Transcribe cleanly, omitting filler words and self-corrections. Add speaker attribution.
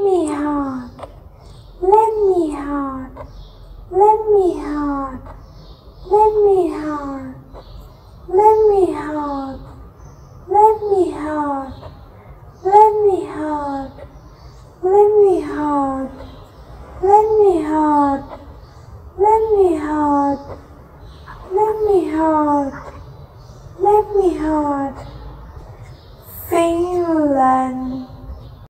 Speaker 1: me hard, let me hard, let me hard, let me hard, let me hard, let me hard, let me hard, let me hard, let me hard, let me hard, let me hard, let me hard. Finland.